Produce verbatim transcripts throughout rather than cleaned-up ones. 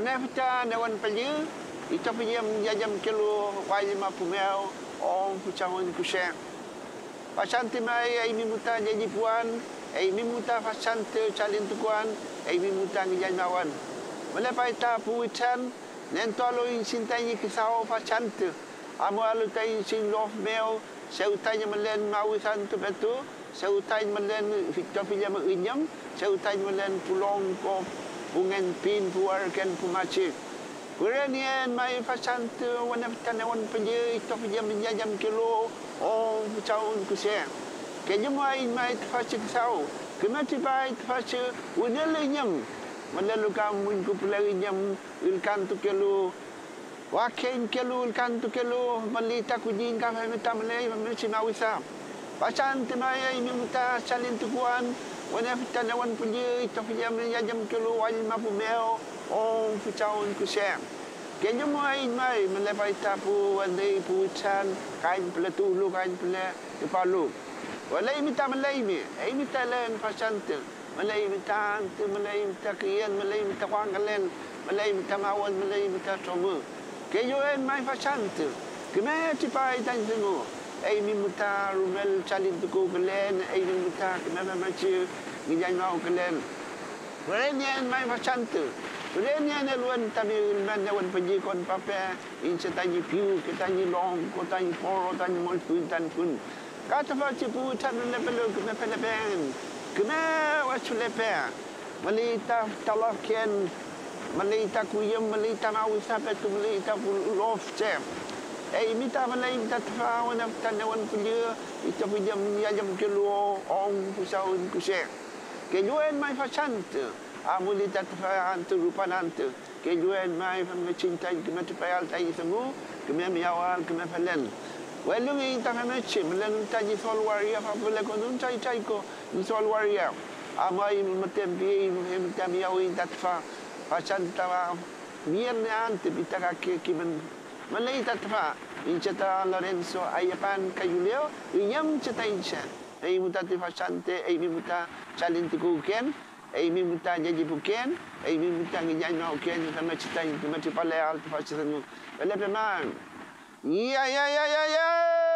Wana fita nawan pelju, ito pelju menjajam kilo wajima pumel om pucawan kusek. Pasante mai ai mimuta jadi puan, ai mimuta pasante calin tukuan, ai mimuta ngijamawan. Melepai ta puitan, nentolo insintai kisau pasante. Amo alu tai sin lof mel, seutanya melen mawisan tu betu, seutanya melen Victor pilih menginyam, seutanya melen pulong ko ungen pin puar ken pumaci. Kemudian mai pasante wana tanawan pelje itu pilih menjajam kilo oh pucaun kusek. Kejumai mai tfasik sau, kemati bai tfasik unelinyam. Melalu kamu ku pelarinyam ilkan tu kilo. Wakin kelo ilkan tu kelo melita kujing kami minta melai mesti mawisa. Pasan temaya ini minta salin tukuan. Wana fita nawan punya itu punya menjajam kelo wajib mampu mel. Oh pucaun kusek. Kenyo mo ay may melepai tapu wandai pucan kain pelatu lu kain pele kepalu. Walai minta melai mi. Ai minta len pasante. Malay minta ante malay minta kian malay minta kwangalen malay minta mawal malay minta tromu. Kenyo en mai pasante. Keme tipai tan sengo. Ai mi minta rumel calin tuku kelen ai mi minta keme machi ngijan mau kelen. Walai mai pasante. Kemudian ni luan tapi mana wan pergi kon papa insa tangi piu kita tangi long ko tangi poro tangi mol pun tan pun kata fa cipu tan le pelu ke pele pen kena wasu le pe melita talakian melita kuyem melita mau sampai tu melita lof cem eh minta melai minta fa wan tan wan pergi itu pinjam jam kilo ong pusaun kusek kejuan mai fasante amuli tatfaan tu rupa nanti kejuan mai mencintai kena tepayal tai semua kena miawal kena falen walau ini tak macam melalu taji sol waria apa boleh konun cai cai ko sol waria amai metempi mentem miawin tatfa pasan tawa biar nanti kita kaki kimen malai tatfa inceta Lorenzo ayapan kayulio inyam ceta insan ai mutati fasante ai muta calin tikuken ai mi minta jadi bukan, ai mi minta ngijan mau ken sama cita itu macam palai al tu fasih senu. Bela memang. Ya ya ya ya ya.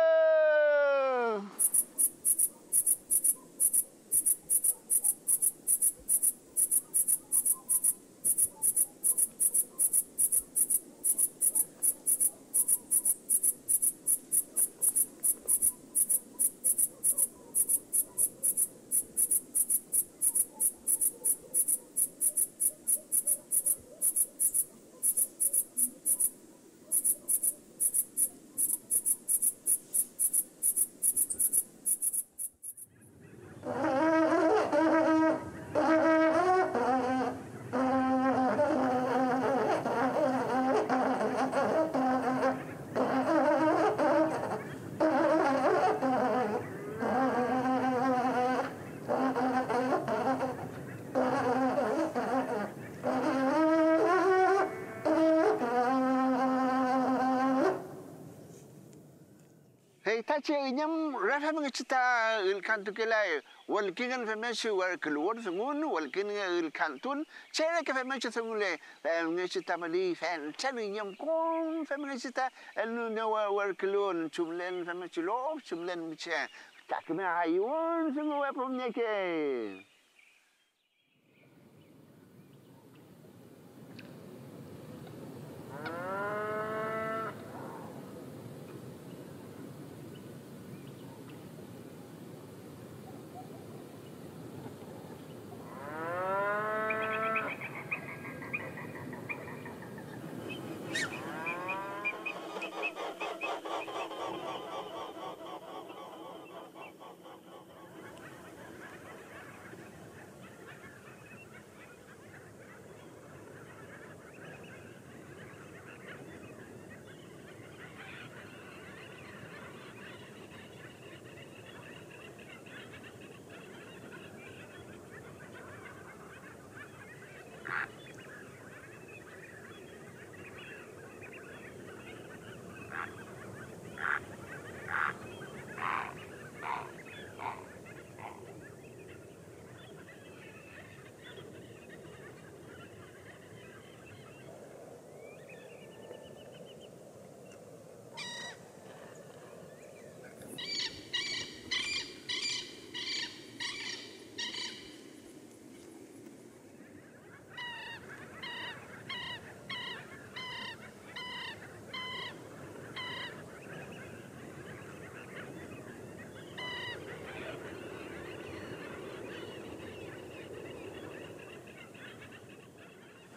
Taci inyam rafa mengecita ilkan tu kelai wal kingan femesu wal keluar sengun wal kingan ilkan tun cere ke femesu sengule mengecita mali fan cere inyam kong femengecita elu nawa wal keluar cumlen femesu lo cumlen bicara tak kena ayun sengu apa menyeke.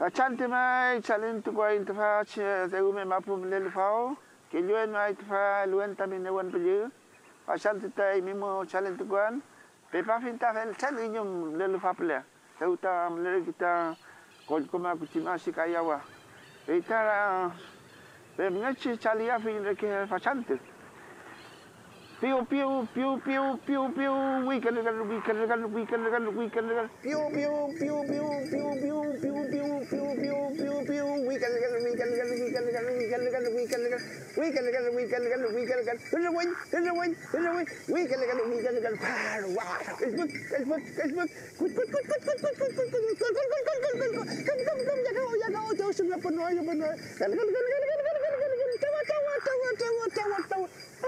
Achante mai challenge tu koi interfa te ume mapu mlelu fao. Ke luen mai interfa luen tamin newan pelju. Achante tai mimo challenge tu kuan. Pe pa finta fel challenge nyum lelu fa pelya. Te uta mlelu kita koi koma kutima sikayawa. Ita pe mngachi chalia fin reke fachante. Piu piu piu piu piu piu weekend gan weekend gan weekend gan weekend gan piu piu piu piu piu piu piu piu piu piu piu piu weekend gan weekend gan weekend gan weekend gan weekend gan weekend gan weekend gan weekend gan in the wind in the wind in the wind weekend gan weekend gan wow Facebook Facebook Facebook kut kut kut kut kut kut kut kut kut kut kut kam kam kam ya kau ya kau jauh sudah penuh ya penuh gan gan gan gan gan gan gan gan tawa tawa tawa tawa tawa tawa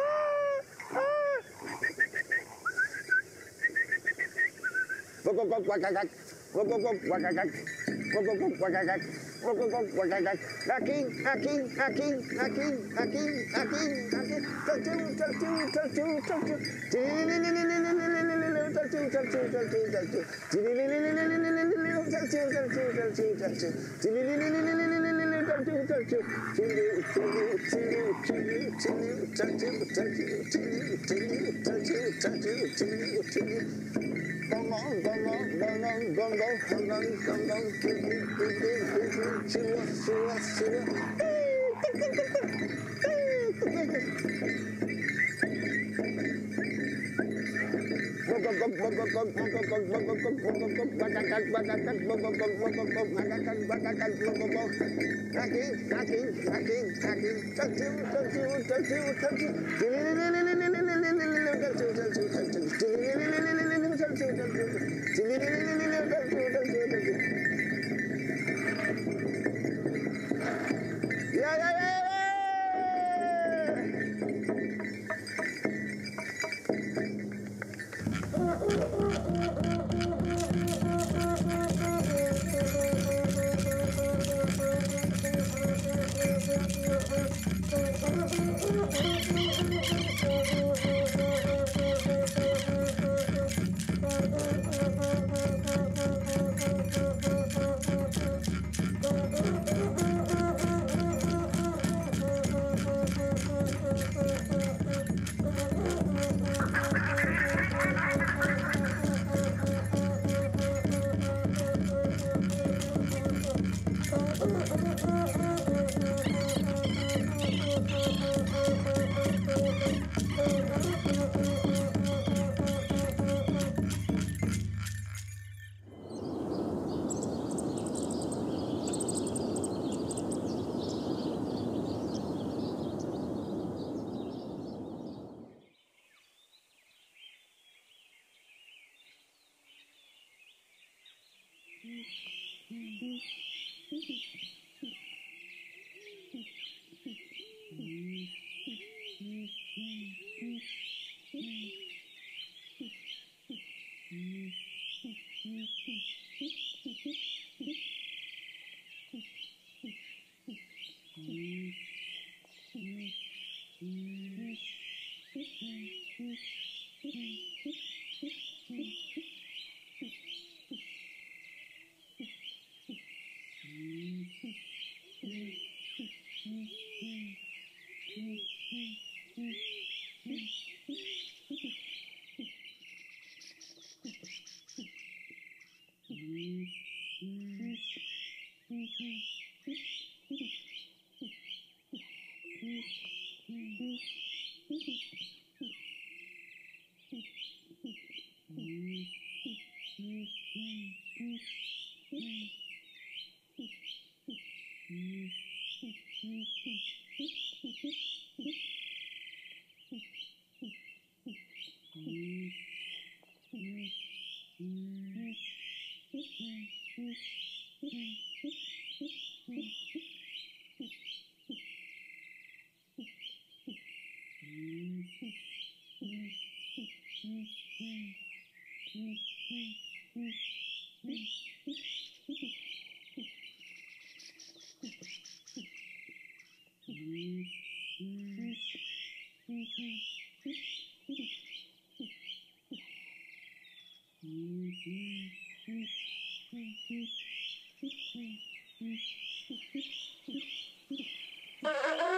Gok gok gok wakakak. Gok gok gok wakakak. Gok gok gok wakakak. Gok gok gok wakakak. Haking, haking, haking, haking, haking, haking, haking. Tercu, tercu, tercu, tercu. Tilililililililililililil. Tercu, tercu, tercu, tercu. Tilililililililililil. Tercu, tercu, tercu, tercu. Tililililililililil. Tercu, tercu. Tilu, tilu, tilu, tilu, tilu, tercu, tercu, tilu, tilu, tercu, tercu, tilu, tilu. Gong gong gong gong gong gong gong gong gong gong gong tilu tilu tilu tilu tilu tilu. Gong gong gong gong gong gong gong gong gong gong gong gong gong gong bakakan bakakan gong gong gong gong gong gong bakakan bakakan gong gong gong. Haking haking haking haking tercu tercu tercu tercu. Tilililililililililil tercu tercu tercu. Tilililililililil tercu tercu. Tililililililil tercu tercu tercu. Ya ya ya.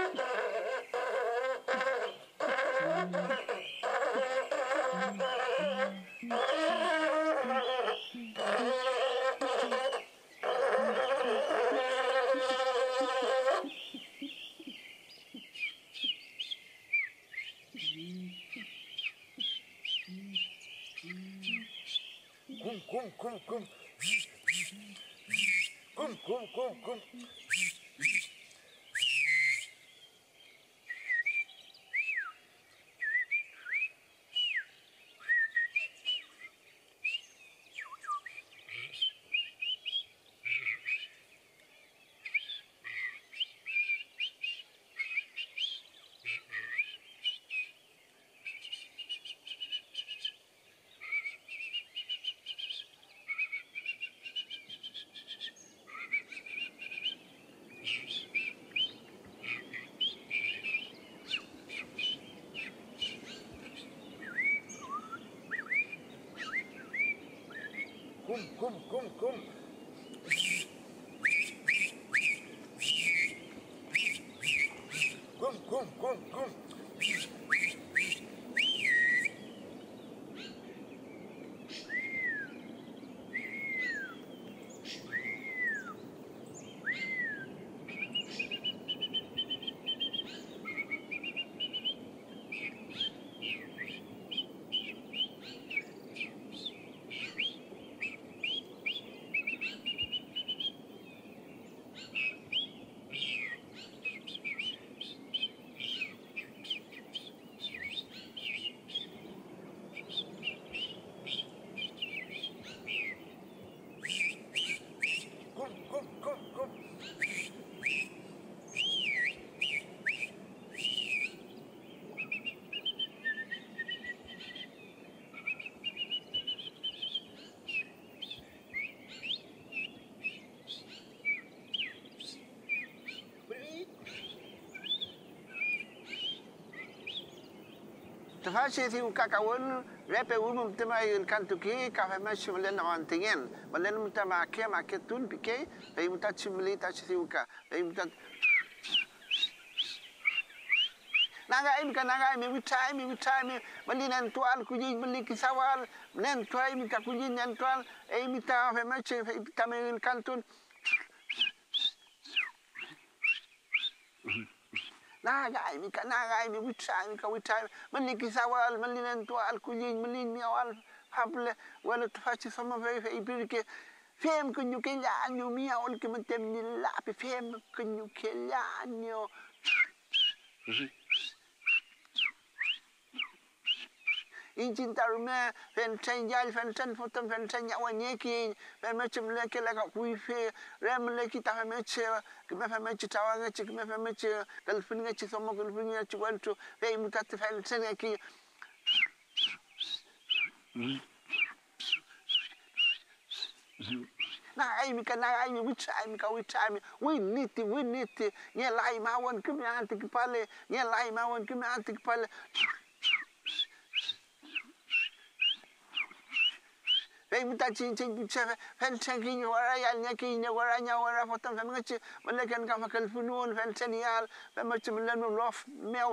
Kum, kum, kum, kum. Kum, kum, kum, kum. Kum, kum, kum, kum. Kum, kum, kum, kum. Kum, kum, kum, kum. Tafasi si ukakawan repe umum tema il kantu ki ka fa mas melen on tingen melen muta ma ke ma ke tun pike pe muta chimli ta si uka pe muta naga im ka naga mi witai mi witai mi mali nan tual kuji mali kisawal nen tuai mi ka kuji nen tual e mi ta fa mas fe ta me il kantun naga mi ka naga mi witai mi ka witai mali kisawal mali nan tual kuji mali mi awal hable wala tafasi sama fe fe ibirke fem kunyu kenya anyu mi awal ke mentem ni la pe fem kunyu kenya anyu injin tarume fen chen jal fen chen fotom fen chen ya wanye ki fen me chim le ke la ka kui fe rem le ki ta me che ke me fa me chi ta wa che ke me fa me che kal fin nga chi somo kal fin nga chi wantu fe mu ta fen chen ki na ai mi ka na ai mi which ai mi ka which ai mi we need it we need it ye lai ma won ke me anti ki pale ye lai ma won ke me anti ki pale Hey, muta chin chin bicha fen chen ki ni wara ya nya ki ni wara nya wara fotam fen ngachi mala kan ka makal funun fen chen yal fen ma chim len lof mew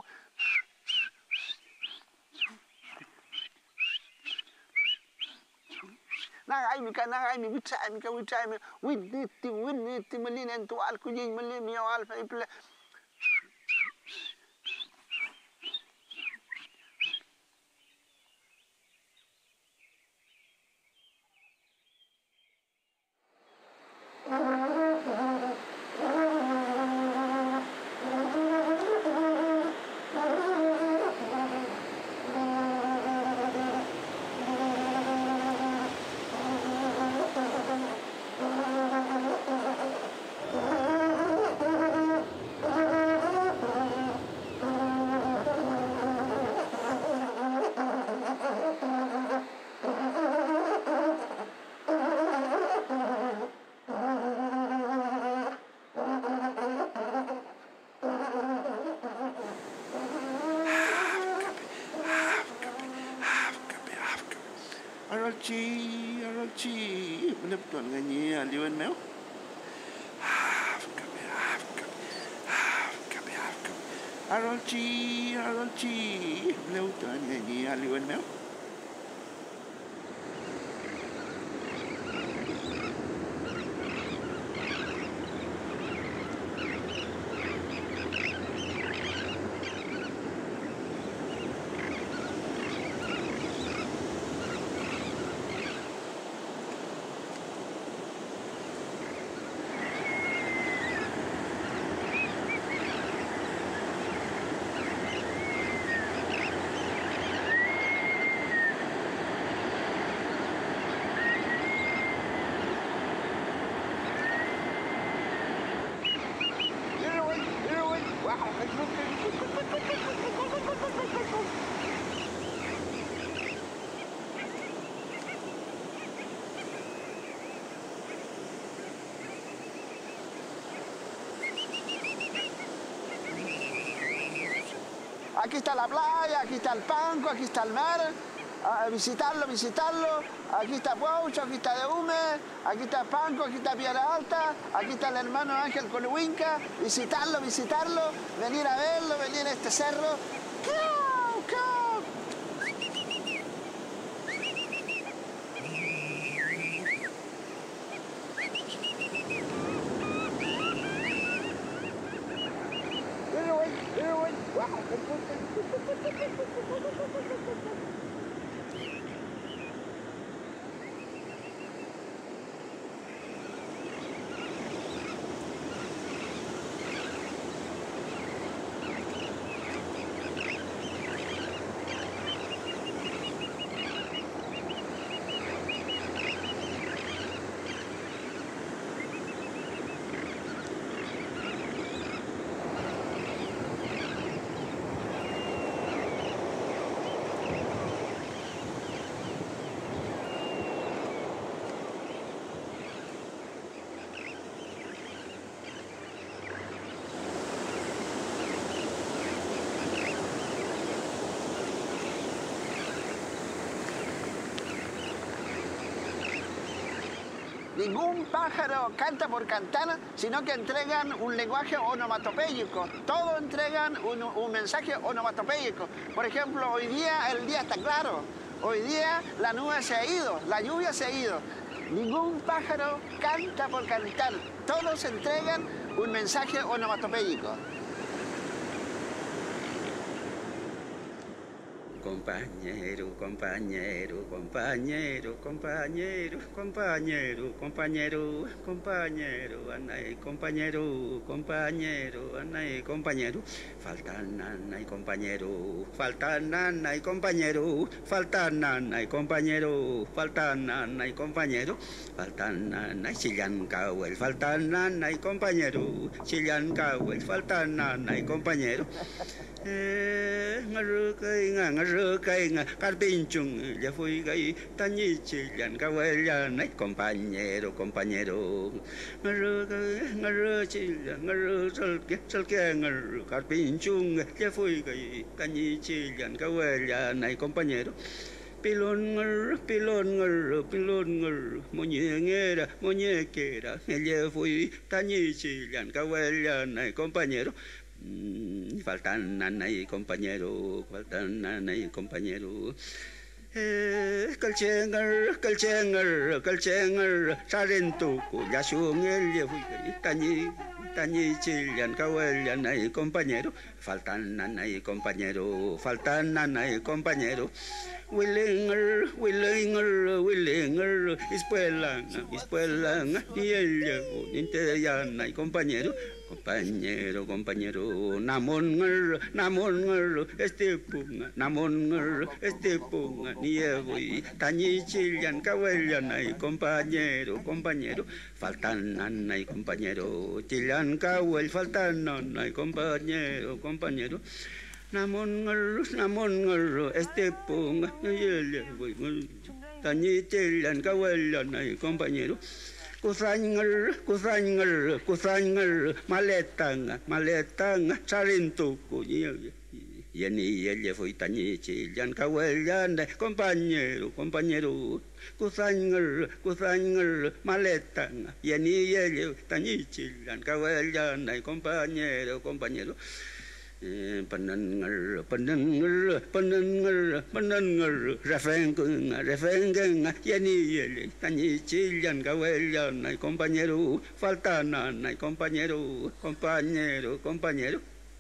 na ai mi ka na ai mi bicha mi ka bicha mi we need to we need to malin en to al kujin malin mi al fa iple Aralchi, Aralchi, mana betul nyanyi Liwan Mel? Arolchi, arolchi, leutan ni aliwen meo. Aquí está la playa, aquí está el Panco, aquí está el mar. A visitarlo, visitarlo. Aquí está Poucho, aquí está Deume, aquí está Panco, aquí está Piedra Alta, aquí está el hermano Ángel Coluinca. Visitarlo, visitarlo, venir a verlo, venir a este cerro. ¡Cau, cau! Ningún pájaro canta por cantar, sino que entregan un lenguaje onomatopéyico. Todos entregan un, un mensaje onomatopéyico. Por ejemplo, hoy día el día está claro. Hoy día la nube se ha ido, la lluvia se ha ido. Ningún pájaro canta por cantar. Todos entregan un mensaje onomatopéyico. Compañero, compañero, compañero, compañero, compañero, compañero, compañero, anay, compañero, compañero, anay, compañero, faltan anay, compañero, faltan anay, compañero, faltan anay, compañero, faltan anay, compañero, faltan anay, sillan kawel, faltan anay, compañero, sillan kawel, faltan anay, compañero. Eh, ngaru kai nga ngaru kai nga carpinchung ya fui gai tanichi yan kawel nai compañero compañero ngaru kai ngaru chi ngaru salke salke ngaru carpinchung ya fui gai tanichi yan kawel nai compañero pilon ngar pilon ngar pilon ngar muñeñera muñequera ya fui tanichi yan kawel nai compañero. Faltan nanay compañero, faltan nanay compañero. Eh, calchengar, calchengar, calchengar, sarentuco, ya sungel, ya fui tañi, tañi chillan, kawel, nanay compañero. Faltan nanay compañero, faltan nanay compañero. Willinger, Willinger, Willinger, ispuelan, ispuelan, y ella, ninteyan, compañero. Compañero, compañero, namonger, namonger, este punga, namonger, este punga, niego y tañichillan, kawellan, ay, compañero, compañero, faltan nanay, compañero, chillan, kawel, faltan nanay, compañero, compañero, namonger, namonger, este punga, niego y tañichillan, kawellan, ay, compañero. Kusanger, kusanger, kusanger, maletanga, maletanga, charintuku, yeni yelle fui tañichi, yan kawellan, compañero, compañero, kusanger, kusanger, maletanga, yeni yelle tañichi, yan kawellan, compañero, compañero. Penengal, penengal, penengal, penengal, refengen, refengen, yani yele, tani chillan, gawellan, ay compañero, faltanan, ay compañero, compañero, compañero.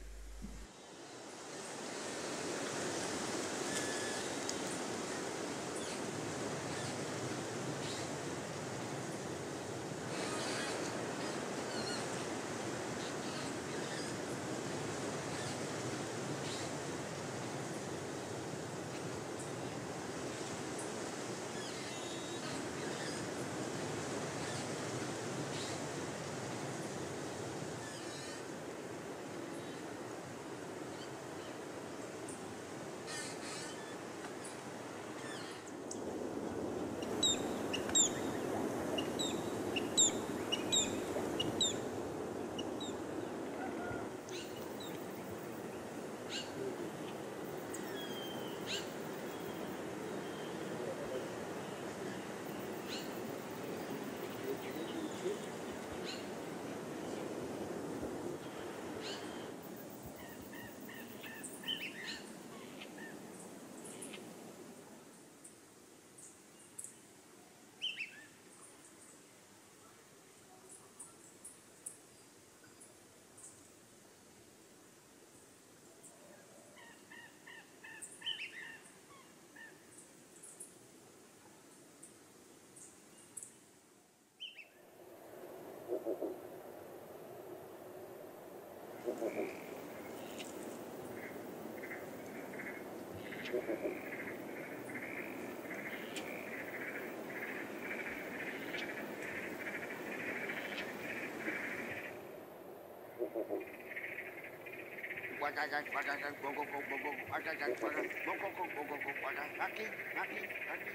Aquí, aquí, aquí,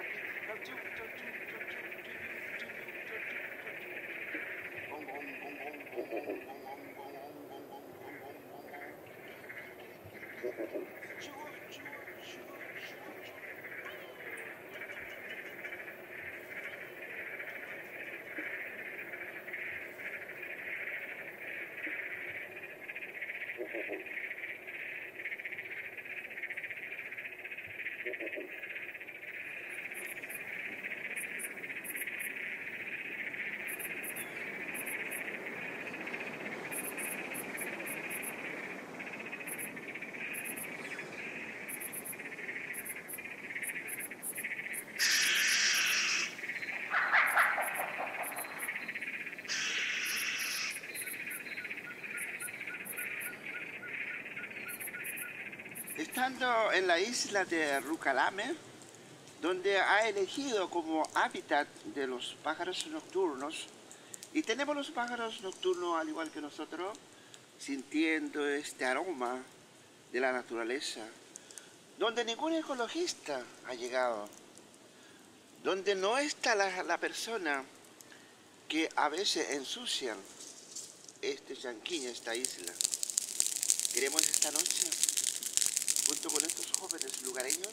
Estando en la isla de Rucalame, donde ha elegido como hábitat de los pájaros nocturnos, y tenemos los pájaros nocturnos al igual que nosotros, sintiendo este aroma de la naturaleza, donde ningún ecologista ha llegado, donde no está la, la persona que a veces ensucian este Yanquiña, esta isla. Queremos esta noche, junto con estos jóvenes lugareños,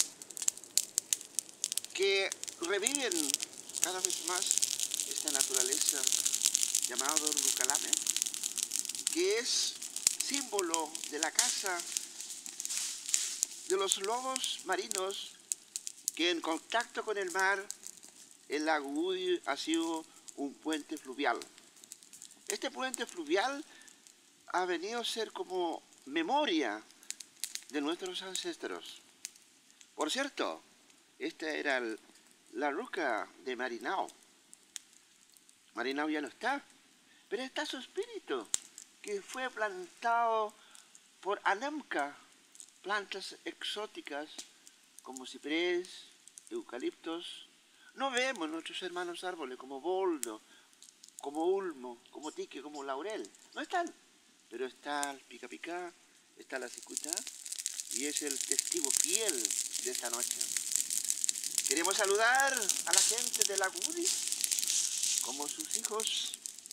que reviven cada vez más esta naturaleza llamada Rucalame, que es símbolo de la caza de los lobos marinos, que en contacto con el mar, el lago Udi ha sido un puente fluvial. Este puente fluvial ha venido a ser como memoria de nuestros ancestros. Por cierto, esta era el, la ruca de Marinao. Marinao ya no está, pero está su espíritu, que fue plantado por Anemca, plantas exóticas como ciprés, eucaliptos. No vemos nuestros hermanos árboles como boldo, como ulmo, como tique, como laurel. No están, pero está el pica pica, está la cicuta, y es el testigo fiel de esta noche. Queremos saludar a la gente de la Gudi, como sus hijos,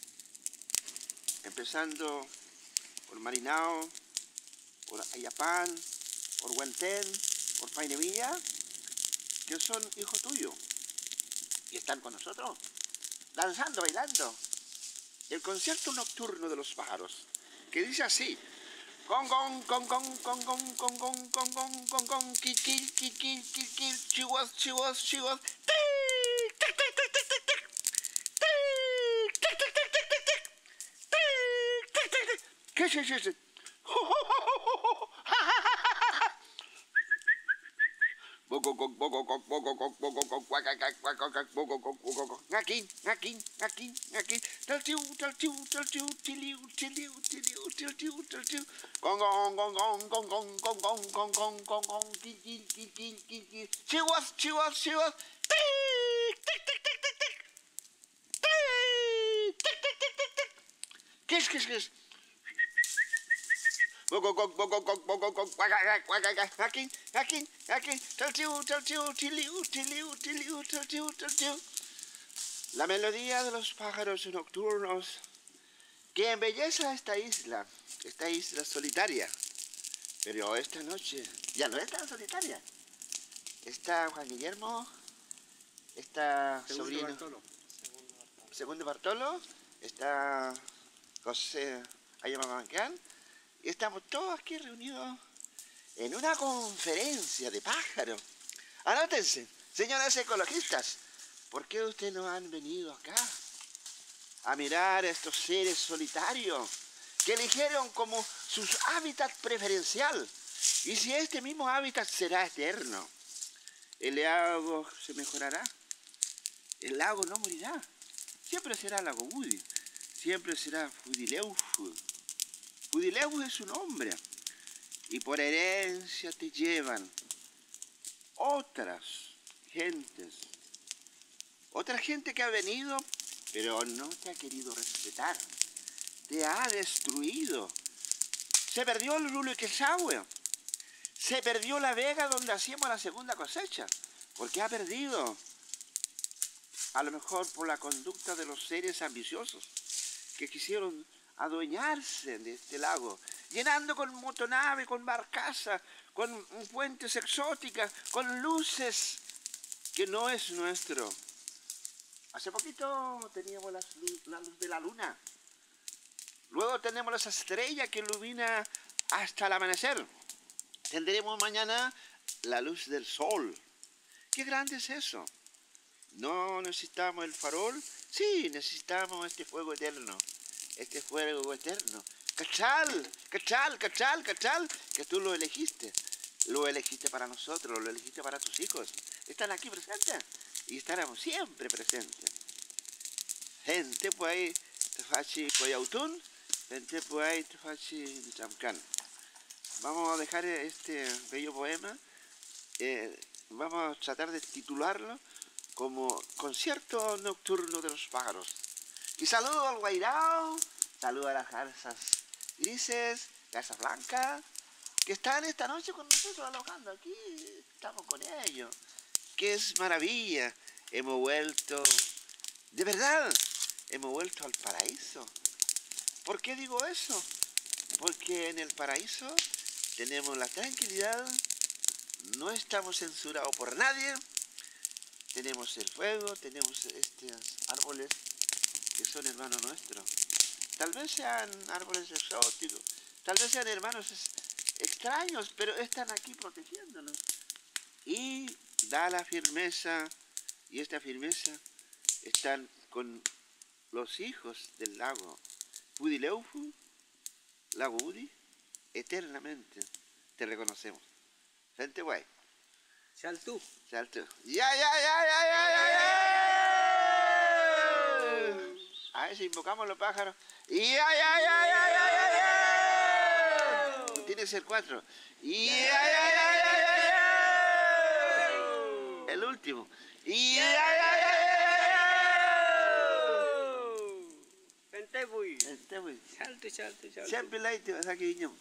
empezando por Marinao, por Ayapán, por Huentén, por Painevilla, que son hijos tuyos y están con nosotros, danzando, bailando. El concierto nocturno de los pájaros, que dice así: Gong gong gong gong gong gong gong gong gong gong gong gong kil kil kil kil kil kil chivos chivos chivos tic tic tic tic tic tic tic tic tic tic tic tic tic tic tic tic tic. ¿Qué es eso? Ngakin, ngakin, ngakin, ngakin. Taltiu, taltiu, taltiu, tiliu, tiliu, tiliu, taltiu, taltiu. Gong gong gong gong gong gong gong gong gong gong gong gong kil kil kil kil kil kil. Chihuas, chihuas, chihuas. Tic, tic, tic, tic, tic, tic. Tic, tic, tic, tic, tic, tic. ¿Qué es, qué es, qué es? Ngakin, ngakin, ngakin. Taltiu, taltiu, tiliu, tiliu, tiliu, taltiu, taltiu. La melodía de los pájaros nocturnos que embellece esta isla, esta isla solitaria. Pero esta noche ya no es tan solitaria. Está Juan Guillermo, está sobrino Bartolo. Segundo Bartolo, está José Ayamamanquán, y estamos todos aquí reunidos en una conferencia de pájaros. Anótense, señoras ecologistas, ¿por qué ustedes no han venido acá a mirar a estos seres solitarios que eligieron como su hábitat preferencial? Y si este mismo hábitat será eterno, el lago se mejorará, el lago no morirá, siempre será lago Woody, siempre será Fudileufu. Fudileufu es su nombre, y por herencia te llevan otras gentes, otra gente que ha venido, pero no te ha querido respetar, te ha destruido. Se perdió el Luluquesahue, se perdió la vega donde hacíamos la segunda cosecha, porque ha perdido, a lo mejor por la conducta de los seres ambiciosos que quisieron adueñarse de este lago, llenando con motonave, con barcaza, con fuentes exóticas, con luces, que no es nuestro. Hace poquito teníamos la luz, la luz de la luna, luego tenemos esa estrella que ilumina hasta el amanecer, tendremos mañana la luz del sol. ¿Qué grande es eso? ¿No necesitamos el farol? Sí, necesitamos este fuego eterno, este fuego eterno. Cachal, cachal, cachal, cachal, que tú lo elegiste. Lo elegiste para nosotros, lo elegiste para tus hijos. Están aquí presentes y estaremos siempre presentes. Gente por ahí, Tefachi Coyautún, gente por ahí, Tefachi Chamcán. Vamos a dejar este bello poema, eh, vamos a tratar de titularlo como Concierto Nocturno de los Pájaros. Y saludo al guairao, saludo a las garzas grises, garzas blancas, que están esta noche con nosotros alojando aquí, estamos con ellos. Que es maravilla, hemos vuelto, de verdad, hemos vuelto al paraíso. ¿Por qué digo eso? Porque en el paraíso tenemos la tranquilidad, no estamos censurados por nadie, tenemos el fuego, tenemos estos árboles que son hermanos nuestros. Tal vez sean árboles exóticos, tal vez sean hermanos extraños, pero están aquí protegiéndonos. Y da la firmeza, y esta firmeza están con los hijos del lago Fudileufu, lago Woody, eternamente te reconocemos. Gente guay. Saltú. Salto. ¡Ya, ya, ya, ya, ya, ya, ya! A ver si invocamos los pájaros. ¡Ya, ya, ya, ya, ya, ya, ya! Tiene que ser cuatro. ¡Ya, ya, ya, ya, ya, ya! El último. ¡Ya, ya, ya, ya, ya, ya! Gente muy. Este, pues, Salto, salto, salto. siempre la te vas a que viñón.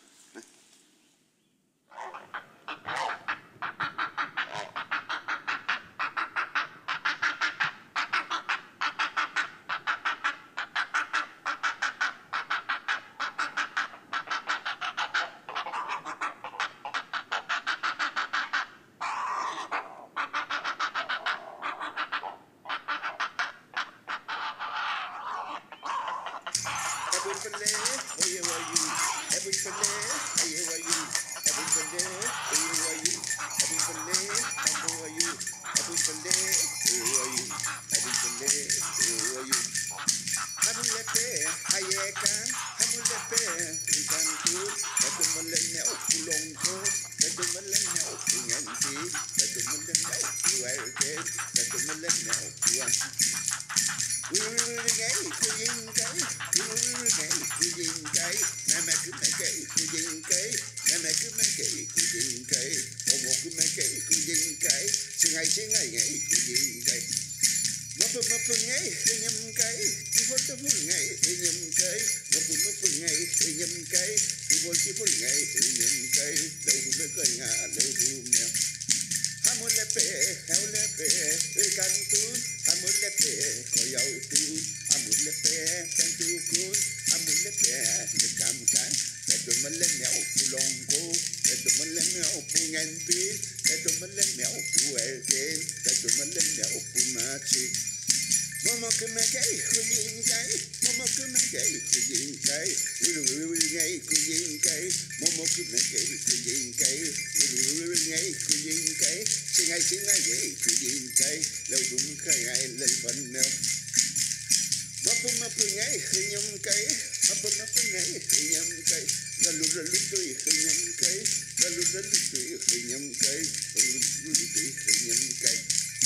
Oye, oye, everybody, how you are you? Everybody, who are you? Everybody, how are you? Everybody, who are you? Everybody, who are you? Hamulepe, hayekan, hamulepe, ukanku, kadumalanya upulongko, kadumalanya upunyanti, kadumalanya upuerte, kadumalanya upuanti. Ururugay, kuyingay, ururugay, kuyingay, namakumagay, kuyingay, namakumagay, kuyingay, omokumagay, kuyingay, singay, singay, kuyingay. Mapa mapa ngay, hinyam kay, tifol tifol ngay, hinyam kay, mapa mapa ngay, hinyam kay, tifol tifol ngay, hinyam kay, lau bekay nga, lau mya. Hamulepe, hamulepe, kantun, hamulepe, koyaw tun, hamulepe, kantukun, hamulepe, nekamkan, kadumalanyaw pulongko, kadumalanyaw punganpin, kadumalanyaw puwerken, kadumalanyaw pumachi. Mama kumagay, kuyingay, mama kumagay, kuyingay, ururungay, kuyingay, mama kumagay, kuyingay, ururungay, kuyingay, singay, singay, kuyingay, laubumukay, lalpanmel. Mapa mapungay, hinyam kay, mapa mapungay, hinyam kay, galuralutoy, hinyam kay, galuralutoy, hinyam kay, galuralutoy, hinyam kay.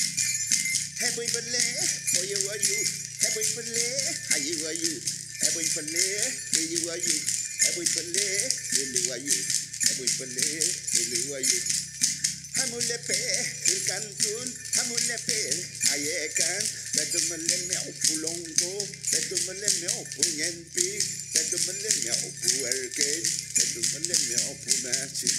Happy birthday, how you are you? Happy birthday, how you are you? Happy birthday, how you are you? Happy birthday, how are you? Happy birthday, how are you? Hamulepe, hilkantun, hamulepe, ayekan, betumaleme opulongko, betumaleme opunyenpi, betumaleme opuerken, betumaleme opumasi.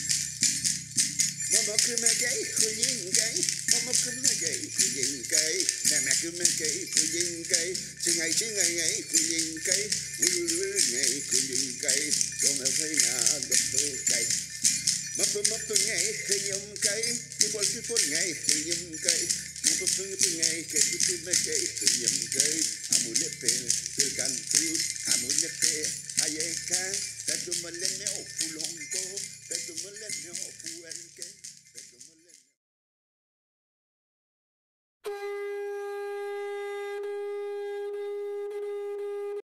Mama kumagay, kuyingay, mama kumagay, kuyingay, mama kumagay, kuyingay, singay, singay, kuyingay, ululungay, kuyingay, gomapay nga, doktukay. Mapa mapa ngay, hinyam kay, tipol tipol ngay, hinyam kay, mapa papa ngay, kay tutumagay, hinyam kay, amulepe, hilkantun, amulepe.